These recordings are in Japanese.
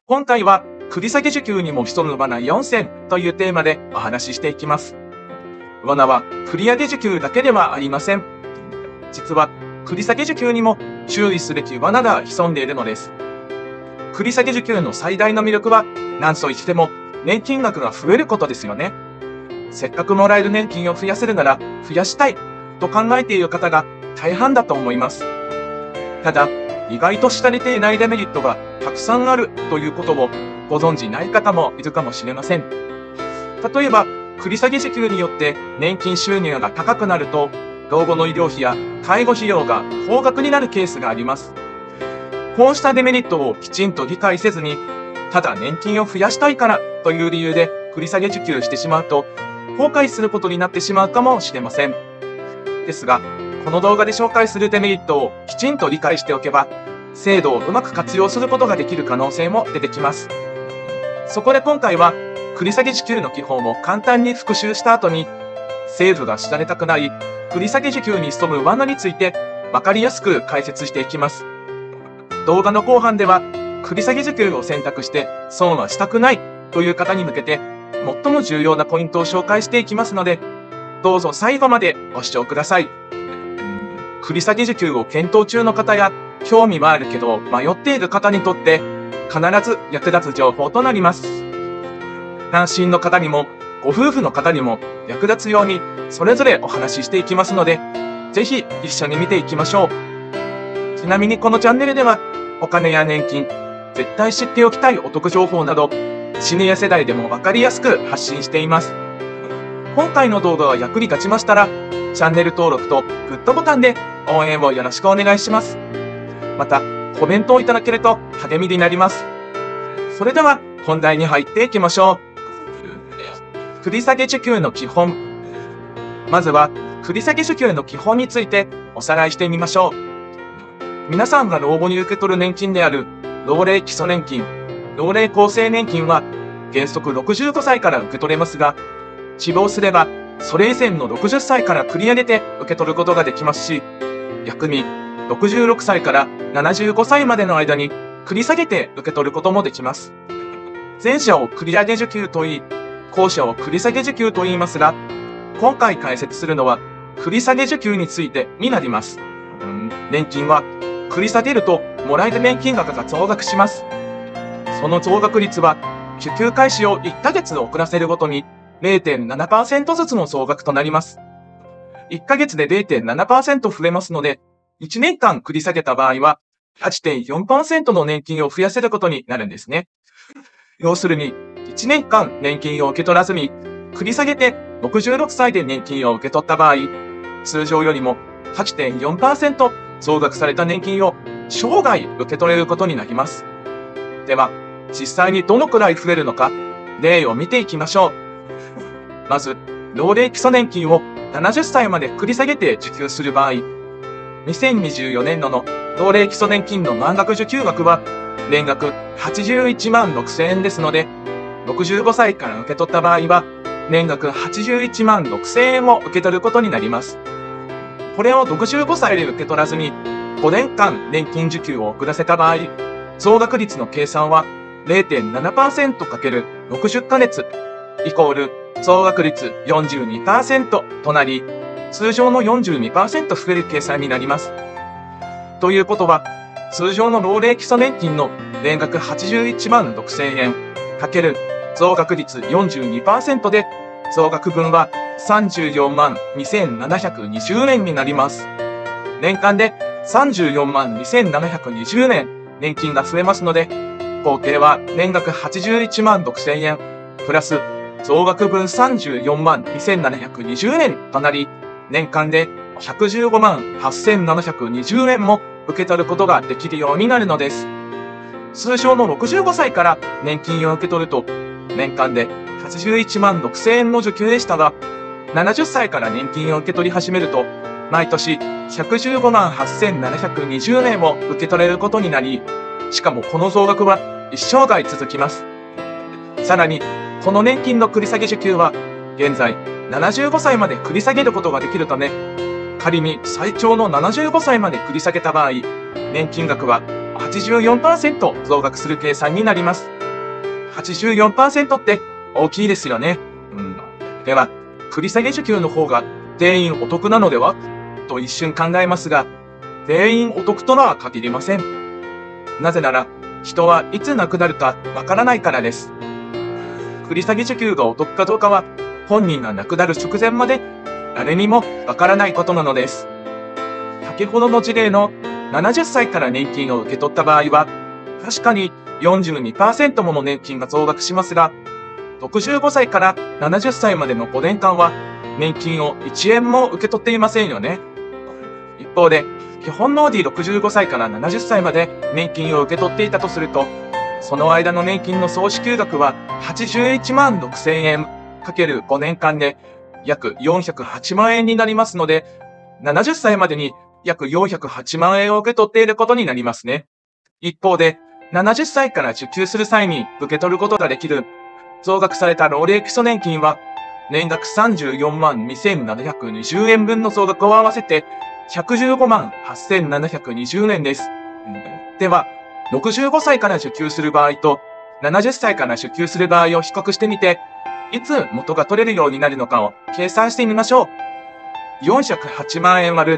今回は、繰り下げ受給にも潜む罠4選というテーマでお話ししていきます。罠は、繰り上げ受給だけではありません。実は、繰り下げ受給にも注意すべき罠が潜んでいるのです。繰り下げ受給の最大の魅力は、何と言っても、年金額が増えることですよね。せっかくもらえる年金を増やせるなら、増やしたいと考えている方が大半だと思います。ただ、意外と知られていないデメリットがたくさんあるということをご存知ない方もいるかもしれません。例えば、繰り下げ受給によって年金収入が高くなると、老後の医療費や介護費用が高額になるケースがあります。こうしたデメリットをきちんと理解せずに、ただ年金を増やしたいからという理由で繰り下げ受給してしまうと、後悔することになってしまうかもしれません。ですが、この動画で紹介するデメリットをきちんと理解しておけば、制度をうまく活用することができる可能性も出てきます。そこで今回は、繰り下げ受給の基本を簡単に復習した後に、制度が知られたくない、繰り下げ受給に潜む罠について、わかりやすく解説していきます。動画の後半では、繰り下げ受給を選択して損はしたくないという方に向けて、最も重要なポイントを紹介していきますので、どうぞ最後までご視聴ください。繰り下げ受給を検討中の方や、興味はあるけど迷っている方にとって、必ず役立つ情報となります。単身の方にも、ご夫婦の方にも役立つように、それぞれお話ししていきますので、ぜひ一緒に見ていきましょう。ちなみにこのチャンネルでは、お金や年金、絶対知っておきたいお得情報など、シニア世代でもわかりやすく発信しています。今回の動画が役に立ちましたら、チャンネル登録とグッドボタンで応援をよろしくお願いします。また、コメントをいただけると励みになります。それでは、本題に入っていきましょう。繰り下げ受給の基本。まずは、繰り下げ受給の基本についておさらいしてみましょう。皆さんが老後に受け取る年金である、老齢基礎年金、老齢厚生年金は、原則65歳から受け取れますが、死亡すれば、それ以前の60歳から繰り上げて受け取ることができますし、逆に66歳から75歳までの間に繰り下げて受け取ることもできます。前者を繰り上げ受給と言い、後者を繰り下げ受給と言いますが、今回解説するのは繰り下げ受給についてになります。年金は繰り下げるともらえる年金額が増額します。その増額率は受給開始を1ヶ月遅らせるごとに 0.7% ずつの増額となります。1ヶ月で 0.7% 増えますので、1年間繰り下げた場合は 8.4% の年金を増やせることになるんですね。要するに、1年間年金を受け取らずに、繰り下げて66歳で年金を受け取った場合、通常よりも 8.4% 増額された年金を生涯受け取れることになります。では、実際にどのくらい増えるのか、例を見ていきましょう。まず、老齢基礎年金を70歳まで繰り下げて受給する場合、2024年度の老齢基礎年金の満額受給額は、年額81万6000円ですので、65歳から受け取った場合は、年額81万6000円を受け取ることになります。これを65歳で受け取らずに、5年間年金受給を遅らせた場合、増額率の計算は 0.7%×60 ヶ月イコール増額率 42% となり、通常の 42% 増える計算になります。ということは、通常の老齢基礎年金の年額81万6000円×増額率 42% で、増額分は34万2720円になります。年間で34万2720円年金が増えますので、合計は年額81万6000円プラス増額分34万2720円となり、年間で115万8720円も受け取ることができるようになるのです。通常の65歳から年金を受け取ると、年間で81万6000円の受給でしたが、70歳から年金を受け取り始めると、毎年115万8720円を受け取れることになり、しかもこの増額は一生涯続きます。さらに、この年金の繰り下げ受給は、現在75歳まで繰り下げることができるため、仮に最長の75歳まで繰り下げた場合、年金額は 84% 増額する計算になります。84% って大きいですよね。では、繰り下げ受給の方が全員お得なのではと一瞬考えますが、全員お得とは限りません。なぜなら、人はいつ亡くなるかわからないからです。繰り下げ受給がお得かどうかは、本人が亡くなる直前まで誰にもわからないことなのです。先ほどの事例の70歳から年金を受け取った場合は、確かに 42% もの年金が増額しますが、65歳から70歳までの5年間は年金を1円も受け取っていませんよね。一方で、基本納利65歳から70歳まで年金を受け取っていたとすると、その間の年金の総支給額は81万6000円×5年間で約408万円になりますので、70歳までに約408万円を受け取っていることになりますね。一方で、70歳から受給する際に受け取ることができる増額された老齢基礎年金は、年額34万2720円分の増額を合わせて115万8720円です。では、65歳から受給する場合と70歳から受給する場合を比較してみて、いつ元が取れるようになるのかを計算してみましょう。408万円割る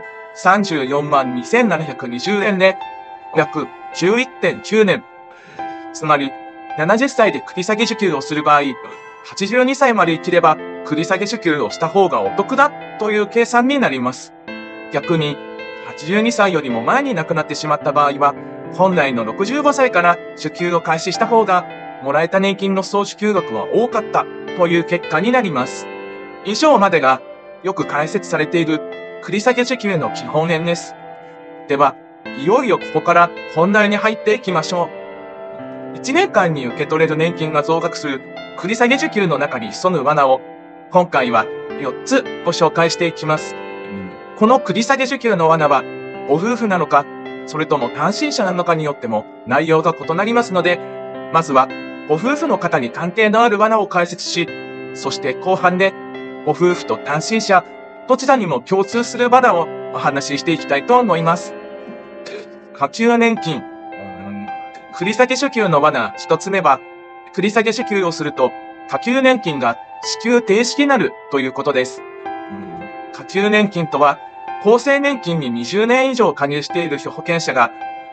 34万2720円で約 11.9 年。つまり、70歳で繰り下げ受給をする場合、82歳まで生きれば繰り下げ受給をした方がお得だという計算になります。逆に、82歳よりも前に亡くなってしまった場合は、本来の65歳から受給を開始した方が、もらえた年金の総受給額は多かったという結果になります。以上までがよく解説されている繰り下げ受給の基本円です。では、いよいよここから本題に入っていきましょう。1年間に受け取れる年金が増額する繰り下げ受給の中に潜む罠を、今回は4つご紹介していきます。この繰り下げ受給の罠は、ご夫婦なのか、それとも単身者なのかによっても内容が異なりますので、まずはご夫婦の方に関係のある罠を解説し、そして後半でご夫婦と単身者、どちらにも共通する罠をお話ししていきたいと思います。下給年金。繰り下げ受給の罠一つ目は、繰り下げ受給をすると下給年金が支給停止になるということです。下給年金とは、厚生年金に20年以上加入している被保険者が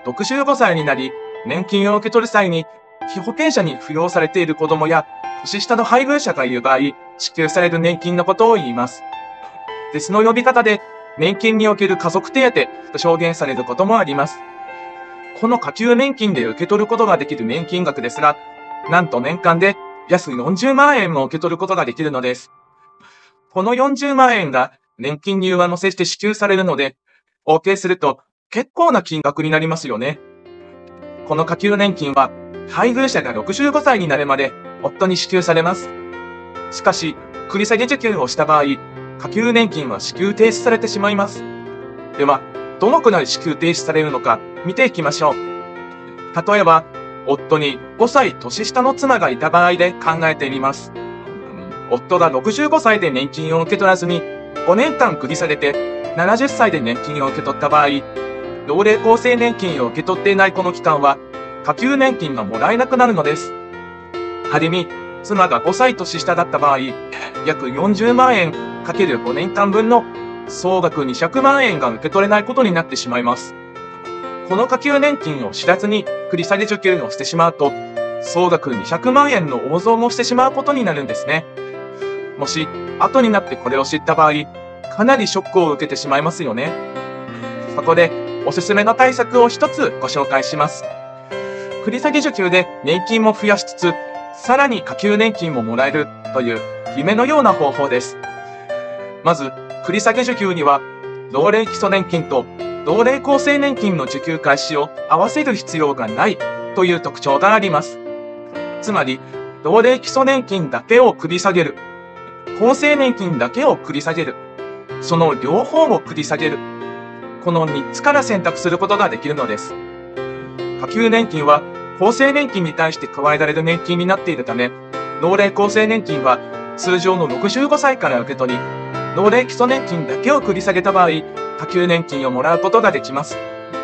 65歳になり、年金を受け取る際に、被保険者に扶養されている子供や年下の配偶者がいる場合、支給される年金のことを言います。別の呼び方で、年金における家族手当と表現されることもあります。この下給年金で受け取ることができる年金額ですが、なんと年間で約40万円も受け取ることができるのです。この40万円が年金に上乗せして支給されるので、合計すると結構な金額になりますよね。この下給年金は、配偶者が65歳になるまで夫に支給されます。しかし、繰り下げ受給をした場合、下給年金は支給停止されてしまいます。では、どのくらい支給停止されるのか見ていきましょう。例えば、夫に5歳年下の妻がいた場合で考えてみます。夫が65歳で年金を受け取らずに5年間繰り下げて70歳で年金を受け取った場合、老齢厚生年金を受け取っていないこの期間は、下給年金がもらえなくなるのです。仮に、妻が5歳年下だった場合、約40万円 ×5 年間分の総額200万円が受け取れないことになってしまいます。この下給年金を知らずに繰り下げ受給をしてしまうと、総額200万円の大損をしてしまうことになるんですね。もし、後になってこれを知った場合、かなりショックを受けてしまいますよね。そこで、おすすめの対策を一つご紹介します。繰り下げ受給で年金も増やしつつ、さらに下給年金ももらえるという夢のような方法です。まず、繰り下げ受給には、老齢基礎年金と老齢厚生年金の受給開始を合わせる必要がないという特徴があります。つまり、老齢基礎年金だけを繰り下げる、厚生年金だけを繰り下げる、その両方を繰り下げる、この3つから選択することができるのです。下給年金は厚生年金に対して加えられる年金になっているため、老齢厚生年金は通常の65歳から受け取り、老齢基礎年金だけを繰り下げた場合、下給年金をもらうことができます。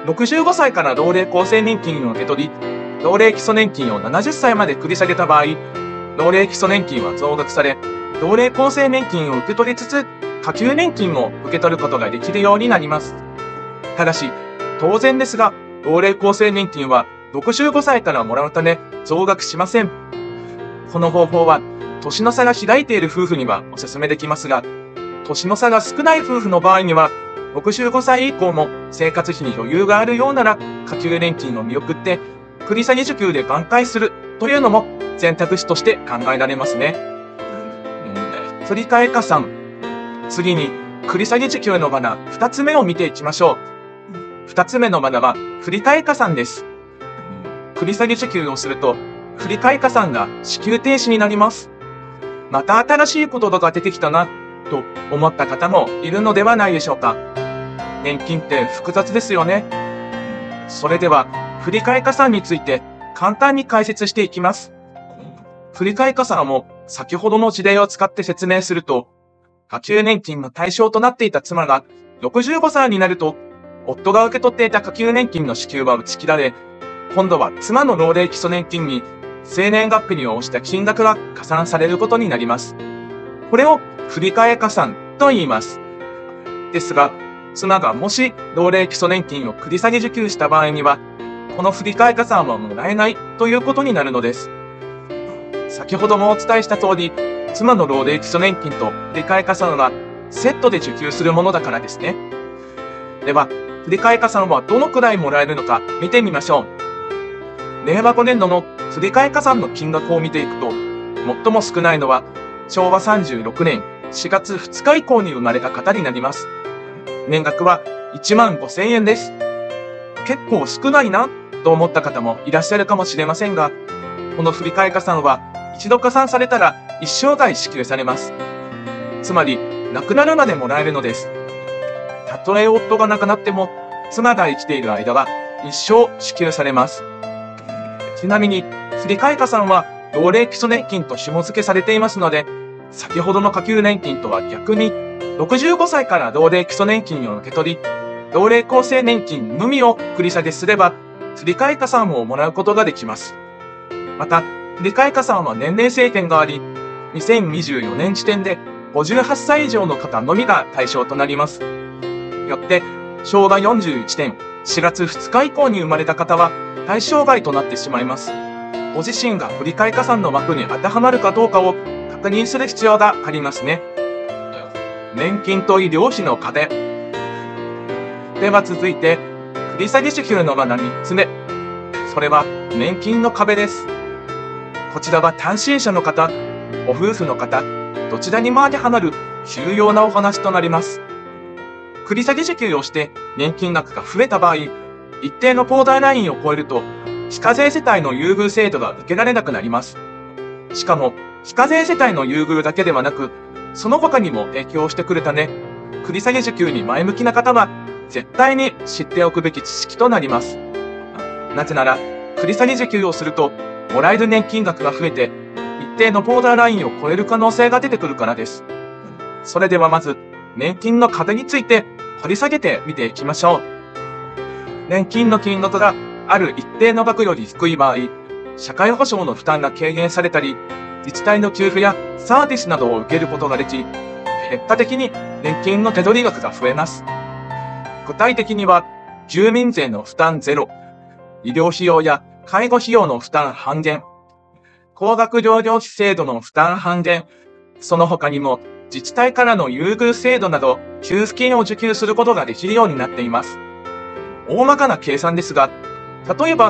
65歳から老齢厚生年金を受け取り、老齢基礎年金を70歳まで繰り下げた場合、老齢基礎年金は増額され、老齢厚生年金を受け取りつつ、下級年金も受け取ることができるようになります。ただし、当然ですが、老齢厚生年金は65歳からもらうため増額しません。この方法は、年の差が開いている夫婦にはお勧めできますが、年の差が少ない夫婦の場合には、65歳以降も生活費に余裕があるようなら、下級年金を見送って、繰り下げ受給で挽回するというのも選択肢として考えられますね。振り替え加算。次に、繰り下げ受給の罠2つ目を見ていきましょう。2つ目の罠は、振り替え加算です。繰り下げ受給をすると、振り替え加算が支給停止になります。また新しい言葉が出てきたな、と思った方もいるのではないでしょうか。年金って複雑ですよね。それでは、振り替え加算について簡単に解説していきます。振り替え加算も先ほどの事例を使って説明すると、下級年金の対象となっていた妻が65歳になると、夫が受け取っていた下級年金の支給は打ち切られ、今度は妻の老齢基礎年金に生年月日に応じた金額が加算されることになります。これを振り替え加算と言います。ですが、妻がもし老齢基礎年金を繰り下げ受給した場合には、この振り替え加算はもらえないということになるのです。先ほどもお伝えした通り、妻の老齢基礎年金と振り替え加算はセットで受給するものだからですね。では、振り替え加算はどのくらいもらえるのか見てみましょう。令和5年度の振り替え加算の金額を見ていくと、最も少ないのは昭和36年4月2日以降に生まれた方になります。年額は15,000円です。結構少ないなと思った方もいらっしゃるかもしれませんが、この振り替え加算は一度加算されたら一生涯支給されます。つまり亡くなるまでもらえるのです。たとえ夫が亡くなっても妻が生きている間は一生支給されます。ちなみに振り替え加算は老齢基礎年金と紐付けされていますので、先ほどの下級年金とは逆に65歳から老齢基礎年金を受け取り、老齢厚生年金のみを繰り下げすれば、振り替え加算をもらうことができます。また、振り替え加算は年齢制限があり、2024年時点で58歳以上の方のみが対象となります。よって、昭和41年4月2日以降に生まれた方は対象外となってしまいます。ご自身が振り替え加算の枠に当てはまるかどうかを確認する必要がありますね。年金と医療費の壁。では続いて、繰り下げ受給の罠3つ目。それは年金の壁です。こちらは単身者の方、ご夫婦の方、どちらにも当てはまる重要なお話となります。繰り下げ受給をして年金額が増えた場合、一定のボーダーラインを超えると、非課税世帯の優遇制度が受けられなくなります。しかも、非課税世帯の優遇だけではなく、その他にも影響してくるため、繰り下げ受給に前向きな方は、絶対に知っておくべき知識となります。なぜなら、繰り下げ受給をすると、もらえる年金額が増えて、一定のボーダーラインを超える可能性が出てくるからです。それではまず、年金の壁について掘り下げてみていきましょう。年金の金額がある一定の額より低い場合、社会保障の負担が軽減されたり、自治体の給付やサービスなどを受けることができ、結果的に年金の手取り額が増えます。具体的には、住民税の負担ゼロ、医療費用や介護費用の負担半減、高額療養費制度の負担半減、その他にも自治体からの優遇制度など給付金を受給することができるようになっています。大まかな計算ですが、例えば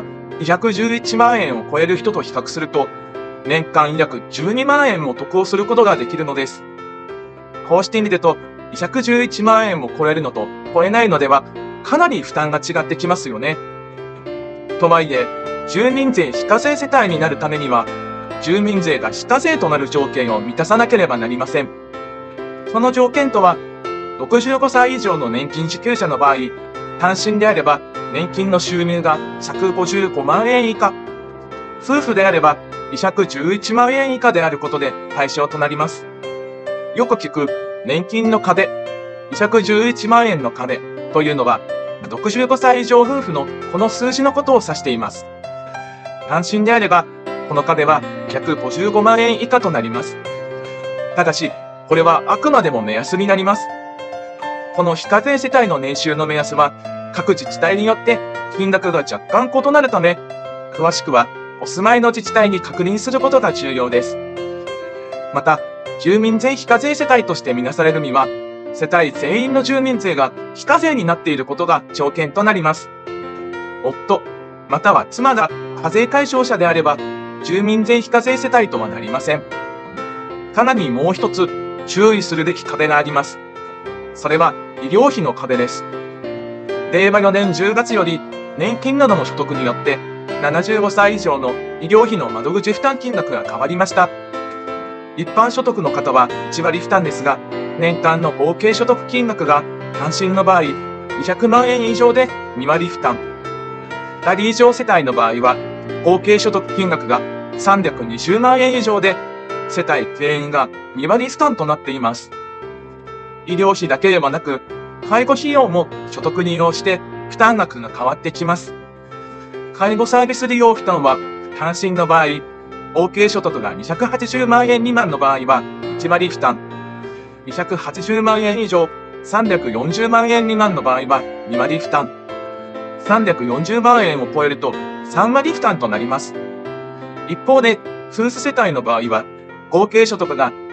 211万円を超える人と比較すると、年間約12万円も得をすることができるのです。こうしてみると、211万円を超えるのと超えないのでは、かなり負担が違ってきますよね。とはいえ、住民税非課税世帯になるためには、住民税が非課税となる条件を満たさなければなりません。その条件とは、65歳以上の年金受給者の場合、単身であれば年金の収入が155万円以下、夫婦であれば211万円以下であることで対象となります。よく聞く年金の壁、211万円の壁というのは、 65歳以上夫婦のこの数字のことを指しています。単身であれば、この壁は155万円以下となります。ただし、これはあくまでも目安になります。この非課税世帯の年収の目安は、各自治体によって金額が若干異なるため、詳しくはお住まいの自治体に確認することが重要です。また、住民税非課税世帯としてみなされるには、世帯全員の住民税が非課税になっていることが条件となります。夫、または妻が課税対象者であれば、住民税非課税世帯とはなりません。さらにもう一つ、注意するべき壁があります。それは、医療費の壁です。令和4年10月より、年金などの所得によって、75歳以上の医療費の窓口負担金額が変わりました。一般所得の方は1割負担ですが、年間の合計所得金額が単身の場合、200万円以上で2割負担。2人以上世帯の場合は、合計所得金額が320万円以上で、世帯全員が2割負担となっています。医療費だけではなく、介護費用も所得に応じて負担額が変わってきます。介護サービス利用負担は、単身の場合、合計所得が280万円未満の場合は1割負担。280万円以上、340万円未満の場合は2割負担。340万円を超えると3割負担となります。一方で、夫婦世帯の場合は、合計所得が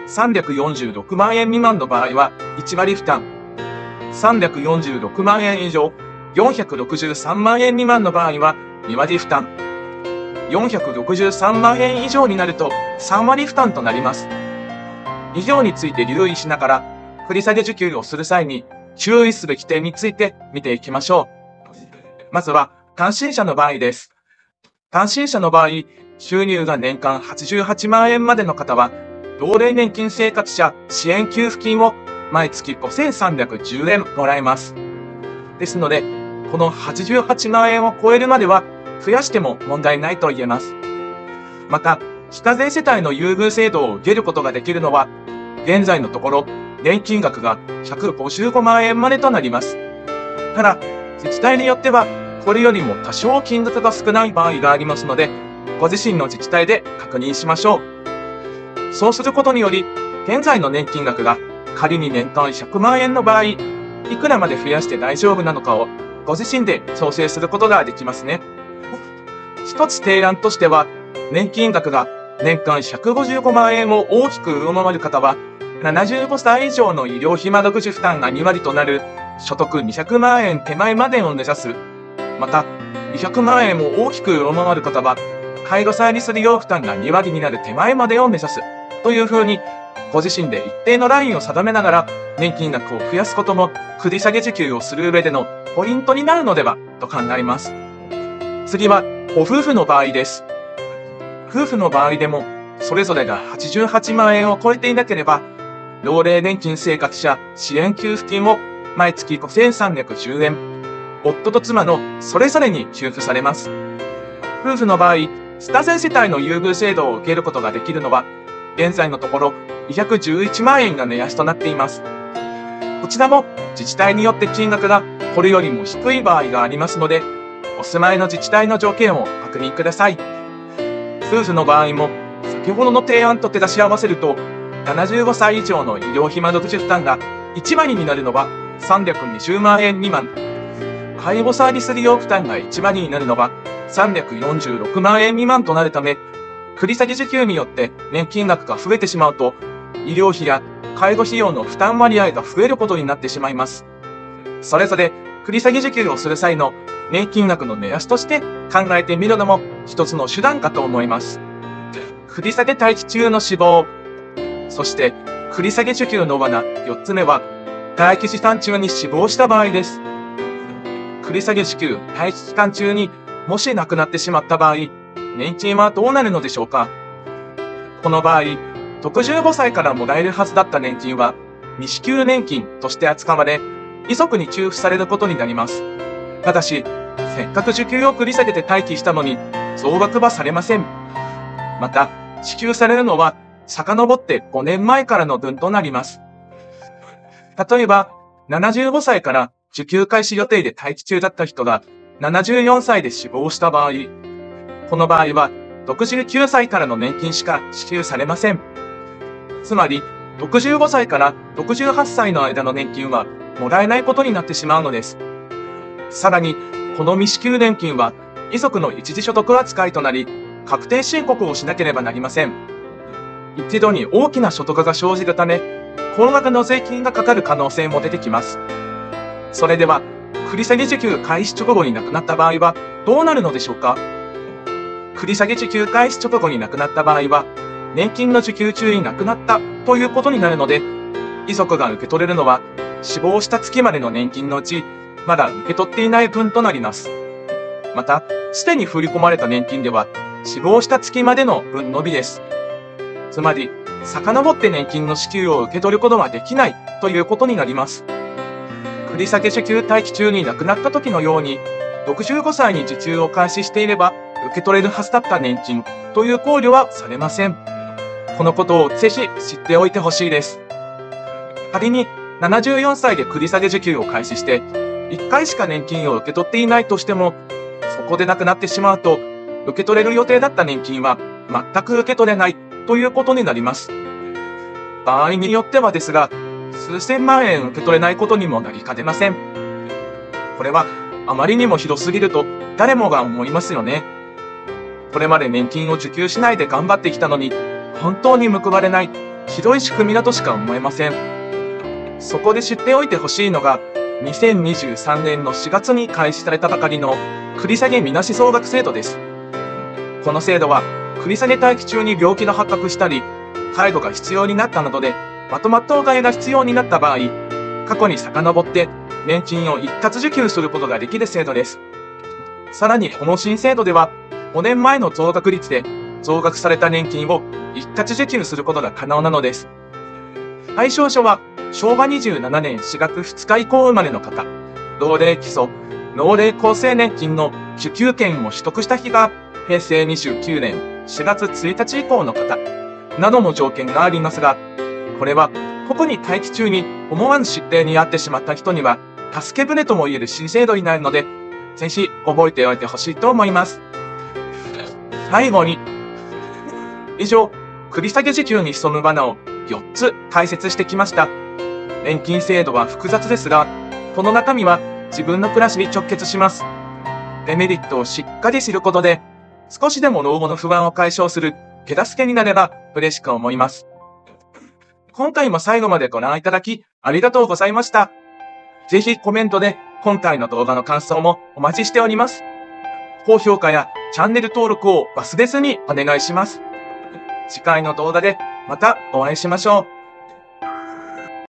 346万円未満の場合は1割負担。346万円以上、463万円未満の場合は2割負担。463万円以上になると3割負担となります。以上について留意しながら、繰り下げ受給をする際に注意すべき点について見ていきましょう。まずは、単身者の場合です。単身者の場合、収入が年間88万円までの方は、老齢年金生活者支援給付金を毎月5310円もらえます。ですので、この88万円を超えるまでは増やしても問題ないと言えます。また、非課税世帯の優遇制度を受けることができるのは、現在のところ年金額が155万円までとなります。ただ、自治体によっては、これよりも多少金額が少ない場合がありますので、ご自身の自治体で確認しましょう。そうすることにより、現在の年金額が仮に年間100万円の場合、いくらまで増やして大丈夫なのかをご自身で調整することができますね。一つ提案としては、年金額が年間155万円を大きく上回る方は、75歳以上の医療費窓口負担が2割となる所得200万円手前までを目指す。また、200万円を大きく上回る方は、介護サービス利用負担が2割になる手前までを目指す。というふうに、ご自身で一定のラインを定めながら、年金額を増やすことも、繰り下げ受給をする上でのポイントになるのでは、と考えます。次は、ご夫婦の場合です。夫婦の場合でも、それぞれが88万円を超えていなければ、老齢年金生活者支援給付金を毎月5310円、夫と妻のそれぞれに給付されます。夫婦の場合、非課税世帯の優遇制度を受けることができるのは、現在のところ211万円が目安となっています。こちらも自治体によって金額がこれよりも低い場合がありますので、お住まいの自治体の条件を確認ください。夫婦の場合も、先ほどの提案と照らし合わせると、75歳以上の医療費窓口負担が1割になるのは320万円未満。介護サービス利用負担が1割になるのは346万円未満となるため、繰り下げ受給によって年金額が増えてしまうと、医療費や介護費用の負担割合が増えることになってしまいます。それぞれ繰り下げ受給をする際の年金額の目安として考えてみるのも一つの手段かと思います。繰り下げ待機中の死亡、そして繰り下げ受給の罠4つ目は、待機期間中に死亡した場合です。繰り下げ受給待機期間中にもし亡くなってしまった場合、年金はどうなるのでしょうか。この場合、65歳からもらえるはずだった年金は、未支給年金として扱われ、遺族に給付されることになります。ただし、せっかく受給を繰り下げて待機したのに、増額はされません。また、支給されるのは、遡って5年前からの分となります。例えば、75歳から受給開始予定で待機中だった人が74歳で死亡した場合、この場合は69歳からの年金しか支給されません。つまり、65歳から68歳の間の年金はもらえないことになってしまうのです。さらに、この未支給年金は遺族の一時所得扱いとなり、確定申告をしなければなりません。一度に大きな所得が生じるため、高額の税金がかかる可能性も出てきます。それでは、繰り下げ受給開始直後に亡くなった場合はどうなるのでしょうか。繰り下げ受給開始直後に亡くなった場合は、年金の受給中に亡くなったということになるので、遺族が受け取れるのは、死亡した月までの年金のうち、まだ受け取っていない分となります。また、すでに振り込まれた年金では、死亡した月までの分のみです。つまり、遡って年金の支給を受け取ることができないということになります。繰り下げ受給待機中に亡くなった時のように、65歳に受給を開始していれば、受け取れるはずだった年金という考慮はされません。このことをぜひ知っておいてほしいです。仮に74歳で繰り下げ受給を開始して、1回しか年金を受け取っていないとしても、そこで亡くなってしまうと、受け取れる予定だった年金は全く受け取れないということになります。場合によってはですが、数千万円受け取れないことにもなりかねません。これはあまりにもひどすぎると誰もが思いますよね。これまで年金を受給しないで頑張ってきたのに、本当に報われない、ひどい仕組みだとしか思えません。そこで知っておいてほしいのが、2023年の4月に開始されたばかりの繰り下げみなし総額制度です。この制度は、繰り下げ待機中に病気が発覚したり、介護が必要になったなどで、まとまったお金が必要になった場合、過去に遡って年金を一括受給することができる制度です。さらにこの新制度では、5年前の増額率で増額された年金を一括受給することが可能なのです。対象者は、昭和27年4月2日以降生まれの方、老齢基礎、老齢厚生年金の受給権を取得した日が平成29年4月1日以降の方、などの条件がありますが、これは個々に待機中に思わぬ失態に遭ってしまった人には、助け舟とも言える新制度になるので、ぜひ覚えておいてほしいと思います。最後に、以上、繰り下げ受給に潜む罠を4つ解説してきました。年金制度は複雑ですが、この中身は自分の暮らしに直結します。デメリットをしっかり知ることで、少しでも老後の不安を解消する手助けになれば嬉しく思います。今回も最後までご覧いただきありがとうございました。ぜひコメントで今回の動画の感想もお待ちしております。高評価やチャンネル登録を忘れずにお願いします。次回の動画でまたお会いしましょう。